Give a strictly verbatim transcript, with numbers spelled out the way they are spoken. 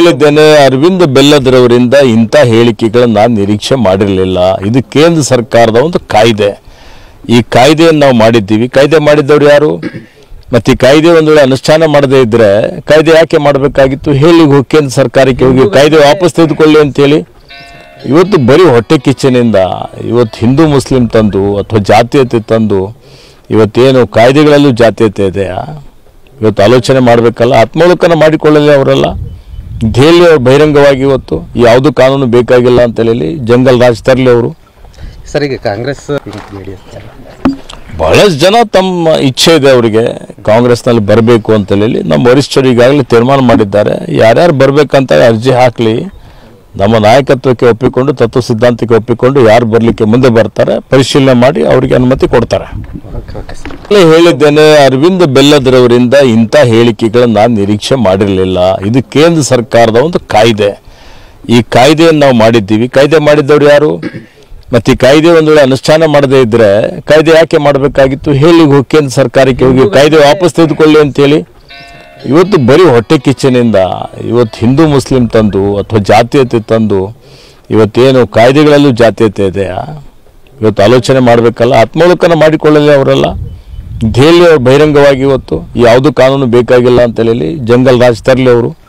ಹೇಳಿದ್ದೇನೆ, ಅರವಿಂದ ಬೆಲ್ಲದರವರಿಂದ ಇಂಥ ಹೇಳಿಕೆಗಳನ್ನು ನಾನು ನಿರೀಕ್ಷೆ ಮಾಡಿರಲಿಲ್ಲ. ಇದು ಕೇಂದ್ರ ಸರ್ಕಾರದ ಒಂದು ಕಾಯ್ದೆ. ಈ ಕಾಯ್ದೆಯನ್ನು ನಾವು ಮಾಡಿದ್ದೀವಿ. ಕಾಯ್ದೆ ಮಾಡಿದ್ದವ್ರು ಯಾರು? ಮತ್ತು ಈ ಕಾಯ್ದೆ ಒಂದು ವೇಳೆ ಅನುಷ್ಠಾನ ಮಾಡದೇ ಇದ್ದರೆ ಕಾಯ್ದೆ ಯಾಕೆ ಮಾಡಬೇಕಾಗಿತ್ತು? ಹೇಳಿ ಹೋಗಿ ಕೇಂದ್ರ ಸರ್ಕಾರಕ್ಕೆ ಹೋಗಿ ಕಾಯ್ದೆ ವಾಪಸ್ ತೆಗೆದುಕೊಳ್ಳಿ ಅಂತೇಳಿ. ಇವತ್ತು ಬರೀ ಹೊಟ್ಟೆ ಕಿಚ್ಚನಿಂದ ಇವತ್ತು ಹಿಂದೂ ಮುಸ್ಲಿಂ ತಂದು ಅಥವಾ ಜಾತೀಯತೆ ತಂದು ಇವತ್ತೇನು ಕಾಯ್ದೆಗಳಲ್ಲೂ ಜಾತೀಯತೆ ಇದೆಯಾ? ಇವತ್ತು ಆಲೋಚನೆ ಮಾಡಬೇಕಲ್ಲ. ಆತ್ಮಾವಲೋಕನ ಮಾಡಿಕೊಳ್ಳಲಿ ಅವರೆಲ್ಲ. ಹೇಳಿ ಅವ್ರು ಬಹಿರಂಗವಾಗಿ ಇವತ್ತು ಯಾವುದು ಕಾನೂನು ಬೇಕಾಗಿಲ್ಲ ಅಂತ ಹೇಳಿ ಜಂಗಲ್ ರಾಜ್ ತರಲಿ ಅವರು. ಸರ್, ಈಗ ಕಾಂಗ್ರೆಸ್ ಬಹಳಷ್ಟು ಜನ ತಮ್ಮ ಇಚ್ಛೆ ಇದೆ ಅವರಿಗೆ ಕಾಂಗ್ರೆಸ್ನಲ್ಲಿ ಬರಬೇಕು ಅಂತ ಹೇಳಿ. ನಮ್ಮ ವರಿಷ್ಠರು ಈಗಾಗಲೇ ತೀರ್ಮಾನ ಮಾಡಿದ್ದಾರೆ. ಯಾರ್ಯಾರು ಬರಬೇಕಂತ ಅರ್ಜಿ ಹಾಕಲಿ, ನಮ್ಮ ನಾಯಕತ್ವಕ್ಕೆ ಒಪ್ಪಿಕೊಂಡು ತತ್ವ ಸಿದ್ಧಾಂತಕ್ಕೆ ಒಪ್ಪಿಕೊಂಡು ಯಾರು ಬರಲಿಕ್ಕೆ ಮುಂದೆ ಬರ್ತಾರೆ ಪರಿಶೀಲನೆ ಮಾಡಿ ಅವರಿಗೆ ಅನುಮತಿ ಕೊಡ್ತಾರೆ. ಹೇಳಿದ್ದೇನೆ, ಅರವಿಂದ ಬೆಲ್ಲದರವರಿಂದ ಇಂಥ ಹೇಳಿಕೆಗಳನ್ನು ನಾನು ನಿರೀಕ್ಷೆ ಮಾಡಿರಲಿಲ್ಲ. ಇದು ಕೇಂದ್ರ ಸರ್ಕಾರದ ಒಂದು ಕಾಯ್ದೆ. ಈ ಕಾಯ್ದೆಯನ್ನು ನಾವು ಮಾಡಿದ್ದೀವಿ. ಕಾಯ್ದೆ ಮಾಡಿದ್ದವ್ರು ಯಾರು? ಮತ್ತು ಈ ಕಾಯ್ದೆ ಒಂದು ವೇಳೆ ಅನುಷ್ಠಾನ ಮಾಡದೇ ಇದ್ದರೆ ಕಾಯ್ದೆ ಯಾಕೆ ಮಾಡಬೇಕಾಗಿತ್ತು? ಹೇಳಿ ಹೋಗಿ ಕೇಂದ್ರ ಸರ್ಕಾರಕ್ಕೆ ಹೋಗಿ ಕಾಯ್ದೆ ವಾಪಸ್ ತೆಗೆದುಕೊಳ್ಳಿ ಅಂತೇಳಿ. ಇವತ್ತು ಬರೀ ಹೊಟ್ಟೆ ಕಿಚ್ಚನಿಂದ ಇವತ್ತು ಹಿಂದೂ ಮುಸ್ಲಿಂ ತಂದು ಅಥವಾ ಜಾತೀಯತೆ ತಂದು ಇವತ್ತೇನು ಕಾಯ್ದೆಗಳಲ್ಲೂ ಜಾತೀಯತೆ ಇದೆಯಾ? ಇವತ್ತು ಆಲೋಚನೆ ಮಾಡಬೇಕಲ್ಲ. ಆತ್ಮಾವಲೋಕನ ಮಾಡಿಕೊಳ್ಳಲಿ ಅವರೆಲ್ಲ. ಹೇಳಿ ಅವ್ರು ಬಹಿರಂಗವಾಗಿ ಇವತ್ತು ಯಾವುದು ಕಾನೂನು ಬೇಕಾಗಿಲ್ಲ ಅಂತ ಹೇಳಿ ಜಂಗಲ್ ರಾಜ್ ತರಲಿ ಅವರು.